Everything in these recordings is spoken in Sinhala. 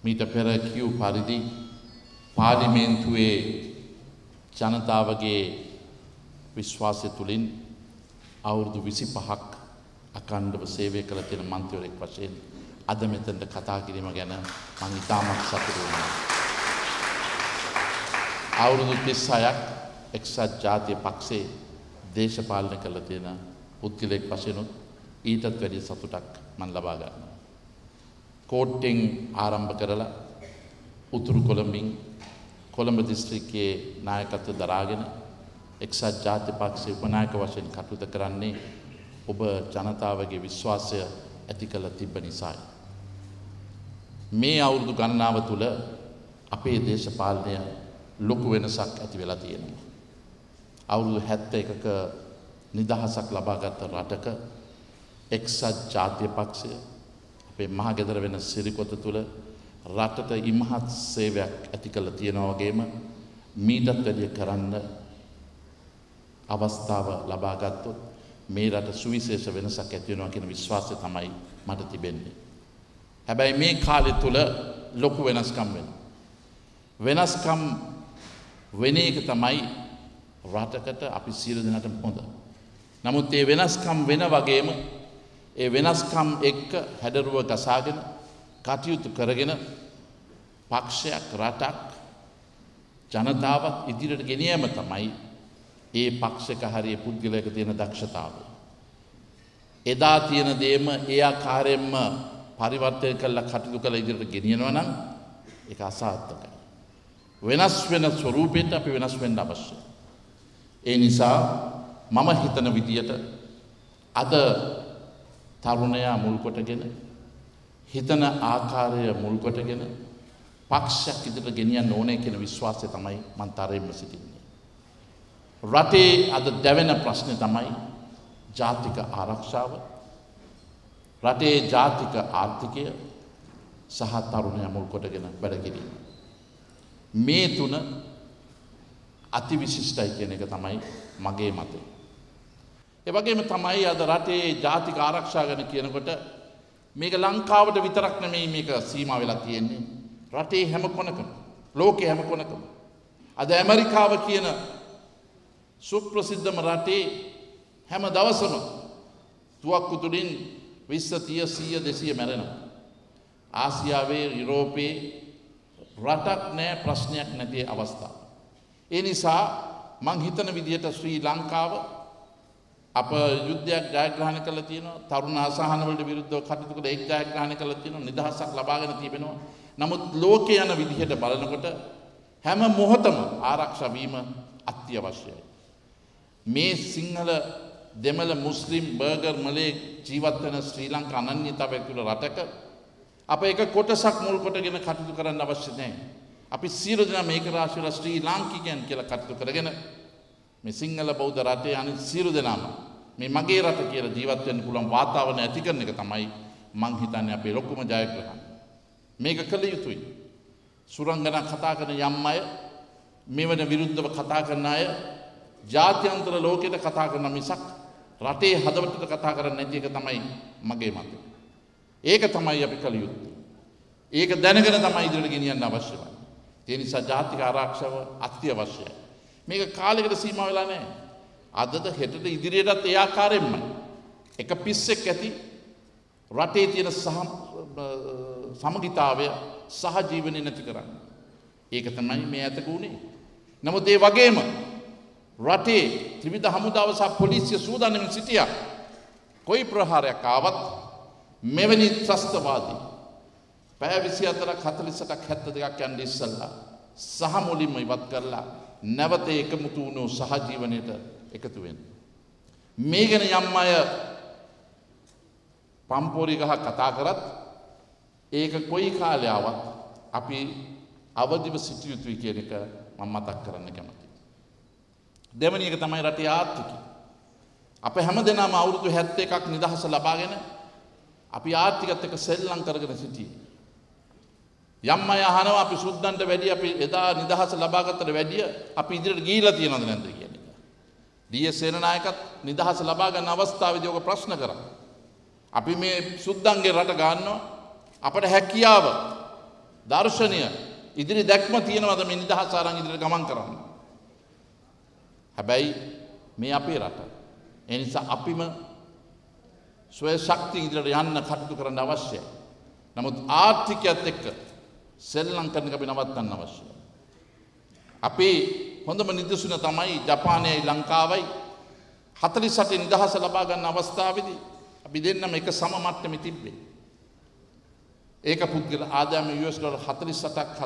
මීට පෙර කියූ පරිදි පාර්ලිමේන්තුවේ ජනතාවගේ විශ්වාසය තුළින් අවුරුදු 25ක් අඛණ්ඩව සේවය කළ තියෙන මන්ත්‍රීවරයෙක් වශයෙන් අද මෙතනට කතා කිරීම ගැන මම ඉතාමත් සතුටු වෙනවා. අවුරුදු 36ක් එක්සත් ජාතික පක්ෂයේ දේශපාලනය කළ තියෙන පුද්ගලයෙක් වශයෙන් ඊටත් වැඩි සතුටක් මම ලබා ගන්නවා. කෝට්ටෙන් ආරම්භ කරලා උතුරු කොළඹින් කොළඹ දිස්ත්‍රික්කයේ නායකත්ව දරාගෙන එක්සත් ජාතික පක්ෂයේ උපනායක වශයෙන් කටයුතු කරන්නේ ඔබ ජනතාවගේ විශ්වාසය ඇති කළ තිබෙන නිසායි. මේ අවුරුදු ගණනාව තුළ අපේ දේශපාලනය ලොකු වෙනසක් ඇති වෙලා තියෙනවා. අවුරුදු 71ක නිදහසක් ලබාගත් රටක එක්සත් ජාතික පක්ෂය අපේ මහගෙදර වෙන සිරිකොත තුළ රටට ඉමහත් සේවයක් ඇති කළ තියෙනවා වගේම මීටත් වැඩිය කරන්න අවස්ථාව ලබා ගත්තොත් මේ රට සුවිශේෂ වෙනසක් ඇති වෙනවා කියන විශ්වාසය තමයි මට තිබෙන්නේ. හැබැයි මේ කාලය තුල ලොකු වෙනස්කම් වෙනවා. වෙනස්කම් වෙන එක තමයි රටකට අපි සියලු දෙනාටම හොඳ. නමුත් මේ වෙනස්කම් වෙන වගේම ඒ වෙනස්කම් එක්ක හැඩරුව ගසාගෙන කටයුතු කරගෙන පක්ෂයක් රටක් ජනතාවක් ඉදිරියට ගෙනියීම තමයි ඒ පක්ෂක හරිය පුද්ගලයක තියෙන දක්ෂතාවය. එදා තියෙන දේම ඒ ආකාරයෙන්ම පරිවර්තනය කරලා කටයුතු කරලා ඉදිරියට ගෙනියනවා නම් ඒක අසාර්ථකයි. වෙනස් වෙන ස්වරූපයට අපි වෙනස් වෙන්න අවශ්‍යයි. ඒ නිසා මම හිතන විදියට අද තරුණයා මුල් කොටගෙන හිතන ආකාරය මුල් කොටගෙන පක්ෂයක් ඉදිරියට ගෙනියන්න ඕනේ කියන විශ්වාසය තමයි මම තරෙන්ම සිටින්නේ. රටේ අද දැවෙන ප්‍රශ්නේ තමයි ජාතික ආරක්ෂාව, රටේ ජාතික ආර්ථිකය සහ තරුණයා මුල් කොටගෙන වැඩ කිරීම. මේ තුන අතිවිශිෂ්ටයි කියන එක තමයි මගේ මතය. ඒ වගේම තමයි අද රටේ ජාතික ආරක්ෂා ගැන කියනකොට මේක ලංකාවට විතරක් නෙමෙයි මේක සීමා වෙලා තියෙන්නේ. රටේ හැම කොනකම, ලෝකේ හැම කොනකම. අද ඇමරිකාව කියන සුප්‍රසිද්ධම රටේ හැම දවසම තුවක්කු තුලින් 20 30 100 200 මැරෙනවා. ආසියාවේ යුරෝපයේ රටක් නැහැ ප්‍රශ්නයක් නැති අවස්ථාව. ඒ නිසා මං හිතන විදිහට ශ්‍රී ලංකාව අප යුද්ධයක් ජයග්‍රහණය කළා තියෙනවා. තරුණ අසහන වලට විරුද්ධව කටයුතු කළ එක් ජයග්‍රහණය කළා තියෙනවා. නිදහසක් ලබාගෙන තිබෙනවා. නමුත් ලෝකේ යන විදිහට බලනකොට හැම මොහොතම ආරක්ෂා වීම අත්‍යවශ්‍යයි. මේ සිංහල දෙමළ මුස්ලිම් බර්ගර් මලේ ජීවත් වෙන ශ්‍රී ලංකා අනන්‍යතාවයක් තුළ රටක අප එක කොටසක් මුල් කොටගෙන කටයුතු කරන්න අවශ්‍ය නැහැ. අපි සියලු දෙනා මේක රාශියල ශ්‍රී ලාංකිකයන් කියලා කටයුතු කරගෙන මේ සිංහල බෞද්ධ රටේ අනිත් සියලු දෙනාම මේ මගේ රට කියලා ජීවත් වෙන්න පුළුවන් වාතාවරණය ඇති කරන එක තමයි මං හිතන්නේ අපේ ලොකුම ජයග්‍රහණය. මේක කළ යුතුයි. සුරංගනා කතා කරන යම් අය මෙවන විරුද්ධව කතා කරන අය ජාත්‍යන්තර ලෝකෙට කතා කරන මිසක් රටේ හදවතට කතා කරන්නේ නැති එක තමයි මගේ මතය. ඒක තමයි අපි කළ යුත්තේ. ඒක දැනගෙන තමයි ඉදිරියට ගෙනියන්න අවශ්‍ය වන්නේ. ඒ නිසා ජාතික ආරක්ෂාව අත්‍යවශ්‍යයි. මේක කාලයකට සීමා වෙලා නැහැ. අදද හෙටට ඉදිරියටත් ඒ ආකාරයෙන්මයි. එක පිස්සෙක් ඇති රටේ තියෙන සමගිතාවය සහජීවනය නැති කරන්නේ. ඒක තමයි මේ ඇතක උනේ. නමුත් ඒ වගේම රටේ ත්‍රිවිධ හමුදාව සහ පොලිසිය සූදානම්ව සිටියා. කොයි ප්‍රහාරයක් ආවත් මෙවැනි ත්‍රස්තවාදී පැය 24ක් 48ක් 72ක් යන්නේ ඉස්සල්ලා සහ මුලින්ම ඉවත් කරලා නැවත එකමුතු වුණු සහජීවනයේට එකතු වෙන්න. මේ ගැන යම් අය පම්පෝරි ගහ කතා කරත් ඒක කොයි කාලේ ආවත් අපි අවදිව සිටිය යුතුයි කියන එක මම මතක් කරන්න කැමතියි. දෙවැනි එක තමයි රටේ ආර්ථිකය. අප හැමදෙනාම අවුරුදු 71ක් නිදහස ලබාගෙන අපි ආර්ථිකත් එක්ක සෙල්ලම් කරගෙන සිටියේ. යම් අය අහනවා අපි සුද්දන්ට වැඩි අපි එදා නිදහස ලබාගත්තට වැඩිය අපි ඉදිරියට ගිහිලා තියෙනවද නැද්ද කියන එක. ඩී.එස්. සේනානායකත් නිදහස ලබා ගන්න අවස්ථාවේදී ඔක ප්‍රශ්න කරා. අපි මේ සුද්දන්ගේ රට ගන්නවා අපට හැකියාව දර්ශනීය ඉදිරි දැක්ම තියෙනවද මේ නිදහස අරන් ඉදිරියට ගමන් කරන්න. හැබැයි මේ අපේ රට. ඒ නිසා අපිම ස්වය ශක්තිය ඉදිරියට යන්න කටයුතු කරන්න අවශ්‍යයි. නමුත් ආර්ථිකයත් එක්ක සෙල්ලම් කරන එක අපි නවත්තන්න අවශ්‍යයි. අපේ හොඳම නිදසුන තමයි ජපානයයි ලංකාවයි 48 නිදහස ලබා ගන්න අවස්ථාවේදී අපි දෙන්නම එක සම මට්ටමේ තිබ්බේ. ඒක පුද්ගල ආදායම $48ක්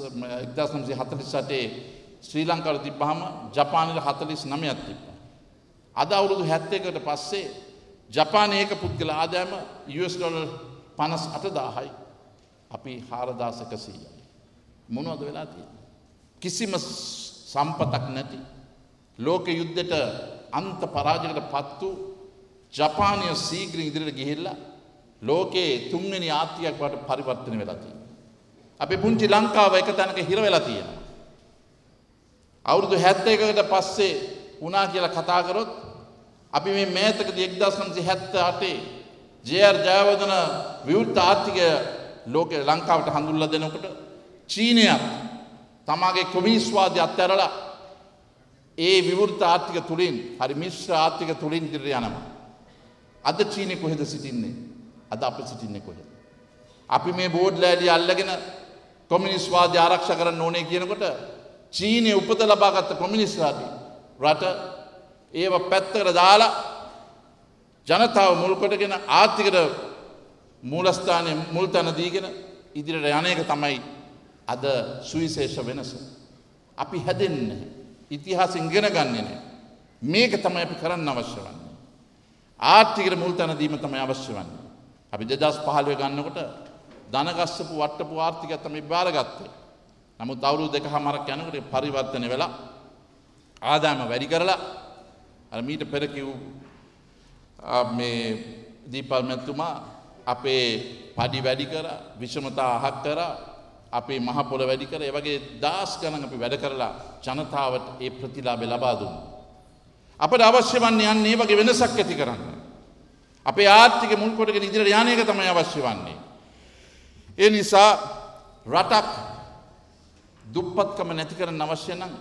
1948 ශ්‍රී ලංකාවේ තිබ්බහම ජපානයේ 49ක් තිබ්බා. අද අවුරුදු 71කට පස්සේ ජපානයේ ඒක පුද්ගල ආදායම $58000යි. අපි 4100යි. මොනවද වෙලා තියෙන්නේ? කිසිම සම්පතක් නැති ලෝක යුද්ධයට අන්ත පරාජයකට පත් වූ ජපානය සීඝ්‍රයෙන් ඉදිරියට ගිහිල්ලා ලෝකයේ තුන්වෙනි ආර්ථිකයක් බවට පරිවර්තනය වෙලා තියෙනවා. අපි පුංචි ලංකාව එක තැනක හිර වෙලා තියෙනවා. අවුරුදු 71කට පස්සේ වුණා කියලා කතා කරොත් අපි මේ මෑතකදී 1978 ජේ.ආර්. ජයවර්ධන විවෘත ආර්ථිකය ලෝකේ ලංකාවට හඳුන්වලා දෙනකොට චීනයත් තමාගේ කොමියුනිස්ට්වාදය අත්හැරලා ඒ විවෘත ආර්ථික තුලින් හරි මිශ්‍ර ආර්ථික තුලින් ඉදිරියට යනවා. අද චීනෙ කොහෙද සිටින්නේ? අද අපි සිටින්නේ කොහෙද? අපි මේ බෝඩ් ලෑලි අල්ලගෙන කොමියුනිස්ට්වාදය ආරක්ෂා කරන්න ඕනේ කියනකොට චීනයේ උපත ලබාගත් කොමියුනිස්ට්වාදී රට ඒව පැත්තකට දාලා ජනතාව මුල් කොටගෙන ආර්ථිකද මූලස්ථානයේ මුල් තැන දීගෙන ඉදිරියට යන එක තමයි අද සුවිශේෂ වෙනස. අපි හැදෙන්නේ ඉතිහාසෙ ඉගෙන ගන්නෙ නැහැ. මේක තමයි අපි කරන්න අවශ්‍ය වන්නේ. ආර්ථිකයට මුල් තැන දීම තමයි අවශ්‍ය වන්නේ. අපි 2015 ගන්නකොට ධනගස්සපු වට්ටපු ආර්ථිකය තමයි බාරගත්තේ. නමුත් අවුරුදු දෙකමාරක් යනකොට පරිවර්තන වෙලා ආදායම වැඩි කරලා අර මීට පෙර කිව් මේ දීපල් මැතිතුමා අපේ පඩි වැඩි කරා, විෂමතා අහක් කරා, අපේ මහ පොළ වැඩි කරා. ඒ වගේ දහස් ගණන් අපි වැඩ කරලා ජනතාවට ඒ ප්‍රතිලාභය ලබා දුන්නා. අපට අවශ්‍ය වන්නේ යන්නේ මේ වගේ වෙනසක් ඇති කරන්න. අපේ ආර්ථික මුල් කොටගෙන ඉදිරියට යන එක තමයි අවශ්‍ය වන්නේ. ඒ නිසා රටක් දුප්පත්කම නැති කරන්න අවශ්‍ය නම්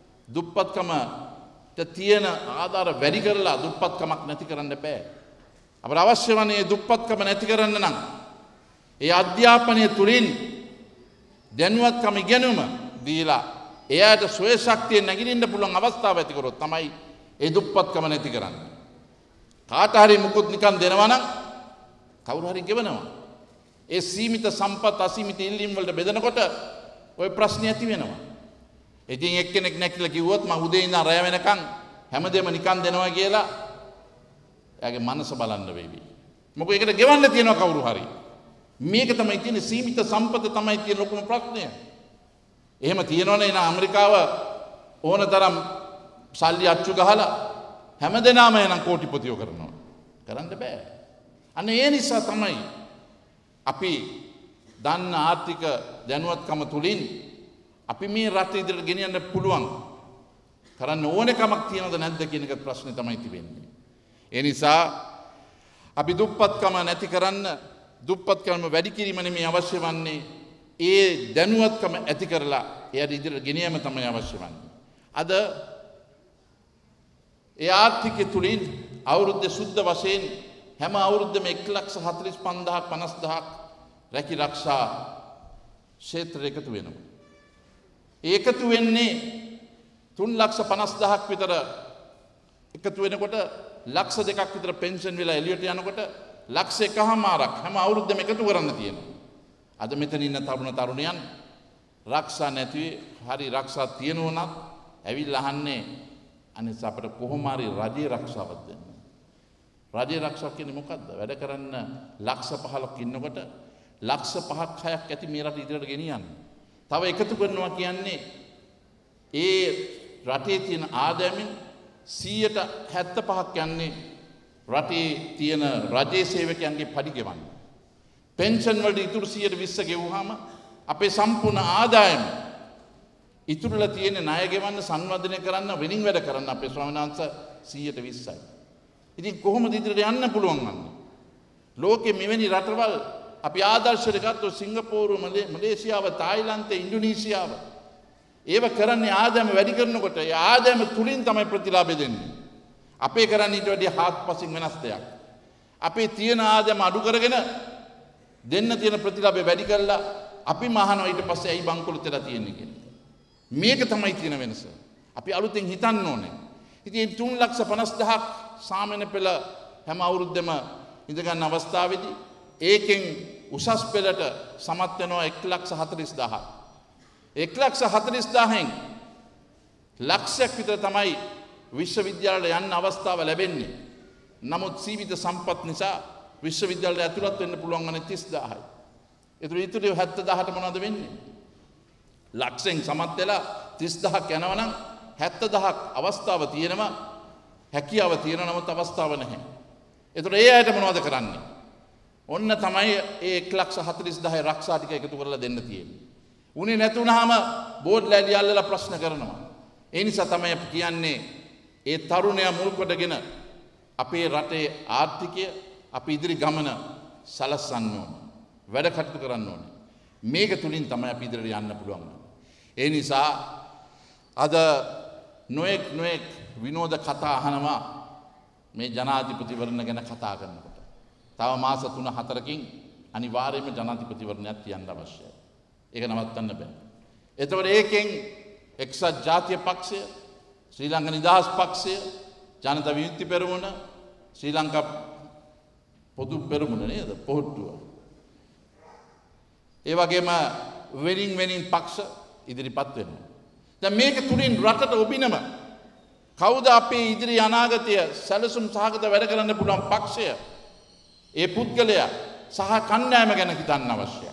දුප්පත්කමට තියෙන ආධාර වැඩි කරලා දුප්පත්කමක් නැති කරන්න බෑ. අපට අවශ්‍ය වන්නේ දුප්පත්කම නැති කරන්න නම් ඒ අධ්‍යාපනය තුලින් දැනුවත්කම ඉගෙනුම දීලා එයාට ස්වය ශක්තිය නැගිටින්න පුළුවන් අවස්ථාව ඇති කරොත් තමයි ඒ දුප්පත්කම නැති කරන්නේ. කාට හරි මුකුත් නිකන් දෙනවා නම් කවුරු හරි ගෙවනවා. ඒ සීමිත සම්පත් අසීමිත ඉල්ලීම් වලට බෙදනකොට ওই ප්‍රශ්නේ ඇති වෙනවා. ඉතින් එක්කෙනෙක් නැකිලා කිව්වොත් මම උදේ ඉඳන් රැය වෙනකන් හැමදේම නිකන් දෙනවා කියලා එයාගේ මනස බලන්න වෙවි. මොකද ඒකට ගෙවන්න තියෙනවා කවුරු හරි. මේක තමයි තියෙන සීමිත සම්පත තමයි තියෙන ලොකුම ප්‍රශ්නය. එහෙම තියෙනවනේ නා ඇමරිකාව ඕනතරම් සල්ලි අච්චු ගහලා හැමදෙනාම එනම් කෝටිපතියෝ කරනවා. කරන්න බෑ. අන්න ඒ නිසා තමයි අපි දන්න ආර්ථික දැනුවත්කම තුලින් අපි මේ රට ඉදිරියට ගෙනියන්න පුළුවන් කරන්න ඕනකමක් තියනවද නැද්ද කියන එක ප්‍රශ්නේ තමයි තිබෙන්නේ. ඒ නිසා අපි දුප්පත්කම නැති කරන්න දුප්පත්කම වැඩි කිරීම නෙමෙයි අවශ්‍ය වන්නේ. ඒ දැනුවත්කම ඇති කරලා එයාට ඉදිරියට ගෙනියීම තමයි අවශ්‍ය වන්නේ. අද ඒ ආර්ථිකය තුලින් අවුරුද්ද සුද්ධ වශයෙන් හැම අවුරුද්දම 1,45,000ක් 50,000ක් රැකී ආරක්ෂා ක්ෂේත්‍ර එකතු වෙනවා. ඒකතු වෙන්නේ 3,50,000ක් විතර එකතු වෙනකොට 2,00,000ක් විතර පෙන්ෂන් වෙලා එළියට යනකොට 1,00,000ක් හැම අවුරුද්දම එකතු කරන්න තියෙනවා. අද මෙතන ඉන්න තරුණයන් ආරක්ෂා නැති හරි ආරක්ෂා තියෙනවනම් ඇවිල්ලා අහන්නේ අනිත් අපිට කොහොම හරි රජයේ ආරක්ෂාවක් දෙන්න. රජයේ ආරක්ෂාව කියන්නේ මොකද්ද? වැඩ කරන්න 15,000ක් ඉන්නකොට 5,00,000ක් 6ක් ඇති මේ රට ඉදිරියට ගෙනියන්න. තව එකතු කරනවා කියන්නේ ඒ රටේ තියෙන ආදායමින් 75%ක් යන්නේ රටේ තියෙන රජයේ සේවකයන්ගේ පඩි ගෙවන්න. පෙන්ෂන් වලට ඉතුරු 120 ගෙවුවාම අපේ සම්පූර්ණ ආදායම ඉතුරුලා තියෙන ණය ගෙවන්න සංවර්ධනය කරන්න වෙනින් වැඩ කරන්න අපේ ස්වාමීන් වහන්සේ 120යි. ඉතින් කොහොමද ඉදිරියට යන්න පුළුවන් වන්නේ? ලෝකෙ මෙවැනි රටවල් අපි ආදර්ශයට ගත්තොත් සිංගප්පූරු, මලේසියාව, තායිලන්තය, ඉන්දුනීසියාව ඒව කරන්නේ ආදායම වැඩි කරනකොට ඒ ආදායම තුලින් තමයි ප්‍රතිලාභය දෙන්නේ. අපේ කරන්නේ ඊට වඩා හාත්පසින් වෙනස් දෙයක්. අපේ තියෙන ආදායම අඩු කරගෙන දෙන්න තියෙන ප්‍රතිලාභය වැඩි කරලා අපි මහනවා ඊට පස්සේ ඇයි බංකොලොත් වෙලා තියෙන්නේ කියලා. මේක තමයි තියෙන වෙනස. අපි අලුතෙන් හිතන්න ඕනේ. ඉතින් 3,50,000ක් සාමාන්‍ය පෙළ හැම අවුරුද්දෙම ඉඳ ගන්න අවස්ථාවේදී ඒකෙන් උසස් පෙළට සමත් වෙනවා 1,40,000ක්. 1,40,000න් ලක්ෂයක් විතර තමයි විශ්වවිද්‍යාලයට යන්න අවස්ථාව ලැබෙන්නේ. නමුත් ජීවිත සම්පත් නිසා විශ්වවිද්‍යාලයට ඇතුළත් වෙන්න පුළුවන් වන්නේ 30,000යි. ඒතර ඊටු 70,000ට මොනවද වෙන්නේ? ලක්ෂෙන් සමත් වෙලා 30,000ක් යනවනම් 70,000ක් අවස්ථාව තියෙනවා, හැකියාව තියෙනවා, නමුත් අවස්ථාව නැහැ. ඒතර ඒ අයට මොනවද කරන්නේ? ඔන්න තමයි ඒ 1,40,000 රක්ෂා ටික එකතු කරලා දෙන්න තියෙන්නේ. උනේ නැතුණාම බෝඩ් ලෑලි අල්ලලා ප්‍රශ්න කරනවා. ඒ නිසා තමයි කියන්නේ ඒ තරුණයා මුල් කොටගෙන අපේ රටේ ආර්ථිකය, අපි ඉදිරි ගමන සලස්සන්න ඕන. වැඩ කටයුතු කරන්න ඕනේ. මේක තුලින් තමයි අපි ඉදිරියට යන්න පුළුවන්. ඒ නිසා අද නොඑක් විනෝද කතා අහනවා මේ ජනාධිපතිවරණ ගැන කතා කරනකොට. තව මාස 3-4කින් අනිවාර්යයෙන්ම ජනාධිපතිවරණයක් තියන්න අවශ්‍යයි. ඒක නවත්තන්න බෑ. එතකොට ඒකෙන් එක්සත් ජාතික පක්ෂය, ශ්‍රී ලංකා නිදහස් පක්ෂය, ජනතා විමුක්ති පෙරමුණ, ශ්‍රී ලංකා පොදු පෙරමුණ නේද? පොහොට්ටුව. ඒ වගේම වෙනින් පක්ෂ ඉදිරිපත් වෙනවා. දැන් මේක තුලින් රටට ඔබිනම කවුද අපේ ඉදිරි අනාගතය සැලසුම් සහගත වැඩ කරන්න පුළුවන් පක්ෂය? ඒ පුද්ගලයා සහ කණ්ඩායම ගැන හිතන්න අවශ්‍යයි.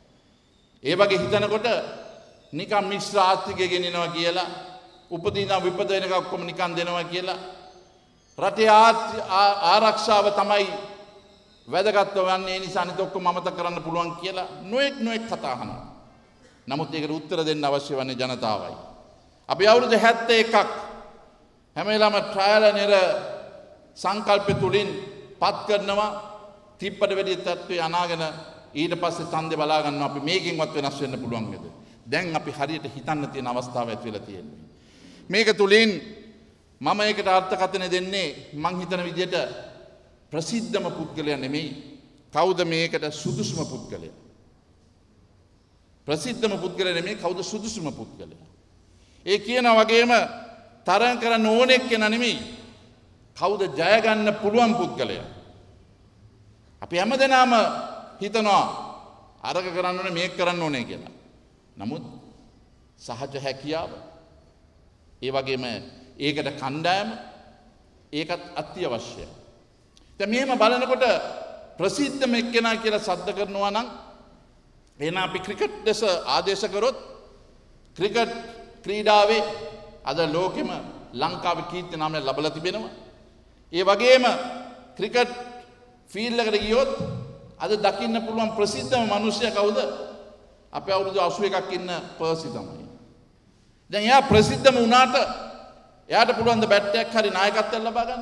ඒ වගේ හිතනකොට නිකම් මිශ්‍ර ආර්ථිකය ගෙනිනවා කියලා, උපදින විපද වෙනක ඔක්කොම නිකන් දෙනවා කියලා, රටේ ආරක්ෂාව තමයි වැදගත්ව වන්නේ, ඒ නිසා අනිත ඔක්කොම අමතක කරන්න පුළුවන් කියලා නොඑක් කතා අහනවා. නමුත් ඒකට උත්තර දෙන්න අවශ්‍ය වන්නේ ජනතාවයි. අපි අවුරුදු 71ක් හැම වෙලාවම ට්‍රයල් ඇන් එරර් සංකල්ප තුලින් පත් කරනවා, තිප්පට වැඩි තත්ත්වයේ අනාගෙන ඊට පස්සේ ඡන්දේ බලා ගන්නවා අපි මේකෙන්වත් වෙනස් වෙන්න පුළුවන් නේද? දැන් අපි හරියට හිතන්න තියෙන අවස්ථාව ඇති වෙලා තියෙනවා. මේක තුලින් මම ඒකට අර්ථකථන දෙන්නේ මං හිතන විදිහට ප්‍රසිද්ධම පුද්ගලයා නෙමෙයි. කවුද මේකට සුදුසුම පුද්ගලයා? ප්‍රසිද්ධම පුද්ගලයා නෙමෙයි, කවුද සුදුසුම පුද්ගලයා? ඒ කියන වගේම තරම් කරන්න ඕනෙක් කෙනා නෙමෙයි, කවුද ජය ගන්න පුළුවන් පුද්ගලයා? අපි හැමදෙනාම හිතනවා අරක කරන්න ඕනේ මේක කරන්න ඕනේ කියලා. නමුත් සහජ හැකියාව, ඒ වගේම ඒකට කණ්ඩායම, ඒකත් අත්‍යවශ්‍යයි. දැන් මෙහෙම බලනකොට ප්‍රසිද්ධම එක්කෙනා කියලා සද්ද කරනවා නම් එහෙනම් අපි ක්‍රිකට් දැස ආදේශ කරොත් ක්‍රිකට් ක්‍රීඩාවේ අද ලෝකෙම ලංකාවේ කීර්ති නාමය ලැබලා තිබෙනවා. ඒ වගේම ක්‍රිකට් ෆීල්ඩ් එකට ගියොත් අද දකින්න පුළුවන් ප්‍රසිද්ධම මිනිසයා කවුද? අපේ අවුරුදු 81ක් ඉන්න පර්සි තමයි. දැන් එයා ප්‍රසිද්ධම වුණාට එයාට පුළුවන් ද බැට් එකක් හරි නායකත්වයක් ලබා ගන්න?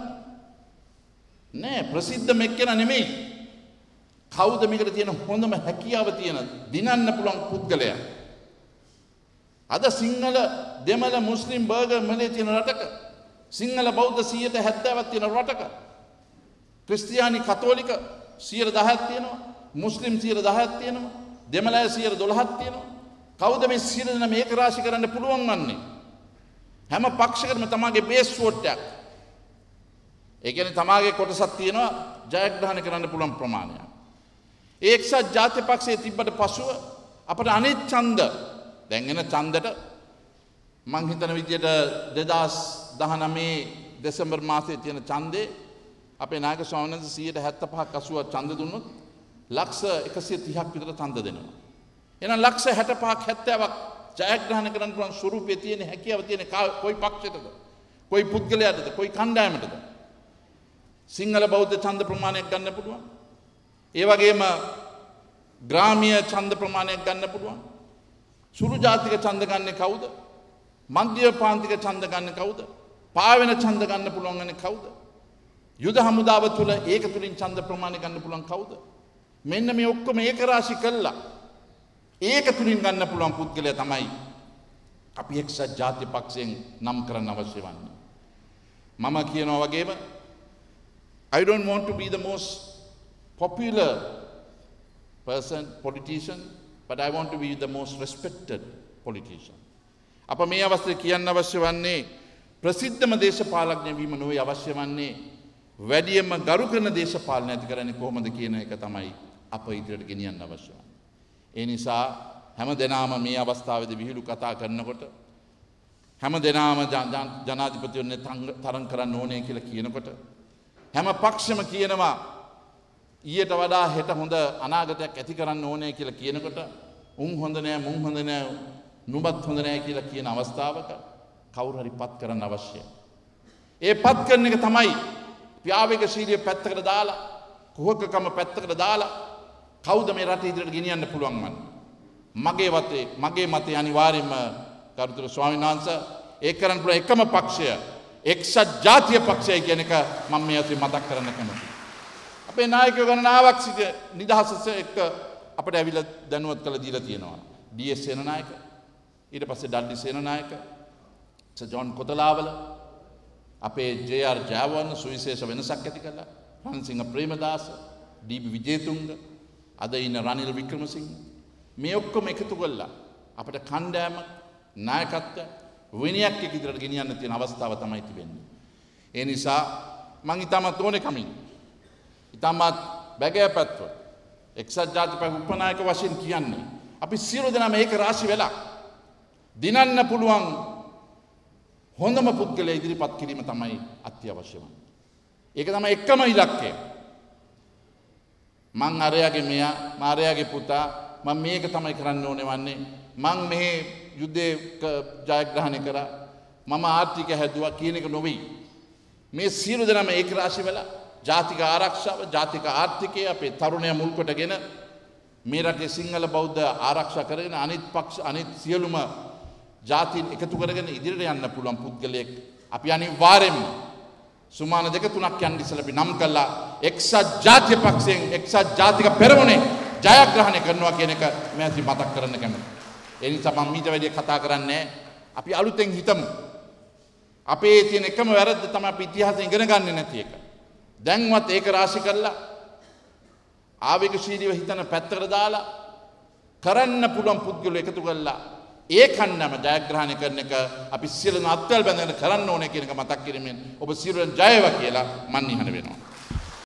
නෑ, ප්‍රසිද්ධම එක්කෙනා නෙමෙයි. කවුද මේකට තියෙන හොඳම හැකියාව තියෙන දිනන්න පුළුවන් පුද්ගලයා? අද සිංහල, දෙමළ, මුස්ලිම්, බර්ගර්, මලේ තියෙන රටක, සිංහල බෞද්ධ 70%ක් තියෙන රටක, ක්‍රිස්තියානි කතෝලික 10%ක් තියෙනවා, මුස්ලිම් 10%ක් තියෙනවා, දෙමළ 12%ක් තියෙනවා. කවුද මේ 100 මේක රාශි කරන්න පුළුවන් වන්නේ? හැම පක්ෂයකටම තමගේ බේස් වෝට් එකක්, ඒ කියන්නේ තමගේ කොටසක් තියෙනවා ජයග්‍රහණය කරන්න පුළුවන් ප්‍රමාණයක්. ඒ එක්සත් ජාතික පක්ෂයේ තිබ්බට පසුව අපට අනිත් ඡන්ද, දැන් එන ඡන්දට මං හිතන විදියට 2019 දෙසැම්බර් මාසයේ තියෙන ඡන්දේ අපේ නායක ස්වාමීන් වහන්සේ 75ක් 80ක් ඡන්ද දුන්නොත් ලක්ෂ 130ක් විතර ඡන්ද දෙනවා. එහෙනම් ලක්ෂ 65ක් 70ක් ජයග්‍රහණය කරන්න පුළුවන් ස්වරූපයේ තියෙන හැකියාව තියෙන කොයි පක්ෂයටද? කොයි පුද්ගලයාටද? කොයි කණ්ඩායමටද? සිංහල බෞද්ධ ඡන්ද ප්‍රමාණයක් ගන්න පුළුවන්. ඒ වගේම ග්‍රාමීය ඡන්ද ප්‍රමාණයක් ගන්න පුළුවන්. සුළු ජාතික ඡන්ද ගන්න කවුද? මධ්‍ය ප්‍රාන්තික ඡන්ද ගන්න කවුද? පාවෙන ඡන්ද ගන්න පුළුවන් ගන්නේ කවුද? යුද හමුදාව තුල ඒක තුලින් ඡන්ද ප්‍රමාණය ගන්න පුළුවන් කවුද? මෙන්න මේ ඔක්කොම ඒක රාශි කළා. ඒක තුලින් ගන්න පුළුවන් පුද්ගලයා තමයි අපි එක්සත් ජාතික පක්ෂයෙන් නම් කරන්න අවශ්‍ය වන්නේ. මම කියනවා වගේම I don't want to be the most popular person, politician, but I want to be the most respected politician. අප මේ අවස්ථාවේ කියන්න අවශ්‍ය වන්නේ ප්‍රසිද්ධම දේශපාලඥ වීම නොවේ අවශ්‍ය වන්නේ වැඩියෙන්ම ගරු කරන දේශපාලන ඇති කරන්නේ කොහොමද කියන එක තමයි අප ඉදිරියට ගෙනියන්න අවශ්‍ය වන්නේ. ඒ නිසා හැම දෙනාම මේ අවස්ථාවේදී විහිළු කතා කරනකොට හැම දෙනාම ජනාධිපතිවරණය තරම් කරන්න ඕනේ කියලා කියනකොට හැම පක්ෂම කියනවා ඊට වඩා හෙට හොඳ අනාගතයක් ඇති කරන්න ඕනේ කියලා කියනකොට උන් හොඳ නෑ මුන් හොඳ නෑ නුඹත් හොඳ නෑ කියලා කියන අවස්ථාවක කවුරු හරි පත් කරන්න අවශ්‍යයි. ඒ පත් කරන එක තමයි ව්‍යාවේගශීලී පැත්තකට දාලා කුහකකම පැත්තකට දාලා කවුද මේ රට ඉදිරියට ගෙනියන්න පුළුවන් මන්නේ. මගේ මතය අනිවාර්යයෙන්ම ගරුතර ස්වාමීන් වහන්සේ ඒ කරන්න පුළුවන් එකම පක්ෂය එක්සත් ජාතික පක්ෂය කියන එක මම මේ අතේ මතක් කරන්න කැමතියි. අපේ නායකයෝ ගණනාවක් සිට නිදහස එක්ක අපිට ඇවිල්ලා දැනුවත් කළ දීලා තියෙනවා. ඩී.එස්. සේනනායක, ඊට පස්සේ ඩඩ්ලි සේනනායක, සර් ජොන් කොතලාවල, අපේ ජේ.ආර්. ජයවර්ධන සුවිශේෂ වෙනසක් ඇති කළා. රණසිංහ ප්‍රේමදාස, ඩී.බී. විජේතුංග, අද ඉන්න රනිල් වික්‍රමසිංහ මේ ඔක්කොම එකතු කළා අපිට කණ්ඩායම නායකත්වය විනයක් ඉදිරියට ගෙනියන්න තියෙන අවස්ථාව තමයි තිබෙන්නේ. ඒ නිසා මම ඊටමත් ඕනේ කමින් ඊටමත් බැගෑපත්ව එක්සත් ජාතික උපනායක වශයෙන් කියන්නේ අපි සියලු දෙනාම ඒක රාශි වෙලා දිනන්න පුළුවන් හොඳම පුද්ගලයා ඉදිරිපත් කිරීම තමයි අත්‍යවශ්‍ය වන්නේ. ඒක තමයි එකම ඉලක්කය. මං අරයාගේ මෙයා මාරයාගේ පුතා මම මේක තමයි කරන්න ඕනේ වන්නේ. මං මෙහි යුද්ධේ ජයග්‍රහණය කරා මම ආර්ථික හැදුවා කියන එක නොවේ. මේ සියලු දෙනාම ඒක රාශි වෙලා ජාතික ආරක්ෂාව ජාතික ආර්ථිකය අපේ තරුණය මුල් කොටගෙන මේ රටේ සිංහල බෞද්ධ ආරක්ෂා කරගෙන අනිත් සියලුම ජාතීන් එකතු කරගෙන ඉදිරියට යන්න පුළුවන් පුද්ගලයෙක් අපි අනිවාර්යයෙන්ම සුමාන දෙක තුනක් යන්න ඉස්සෙල්ලා අපි නම් කළා එක්සත් ජාතික පක්ෂයෙන් එක්සත් ජාතික පෙරමුණේ ජයග්‍රහණය කරනවා කියන එක මම අද මතක් කරන්න කැමතියි. ඒ නිසා මම ඊට වැඩි කතා කරන්නේ අපි අලුතෙන් හිතමු. අපේ තියෙන එකම වැරද්ද තමයි අපි ඉතිහාසය ඉගෙන ගන්න නැති එක. දැන්වත් ඒක රාශි කරලා ආවේගශීලීව හිතන පැත්තකට දාලා කරන්න පුළුවන් පුද්ගලයෝ එකතු කරලා ඒ කන්නම ජයග්‍රහණය කරන එක අපි සියලුම අත්වල බැඳගෙන කරන්න ඕනේ කියන එක මතක් කිරීමෙන් ඔබ සියලුන් ජයව කියලා මන් නිහඬ වෙනවා.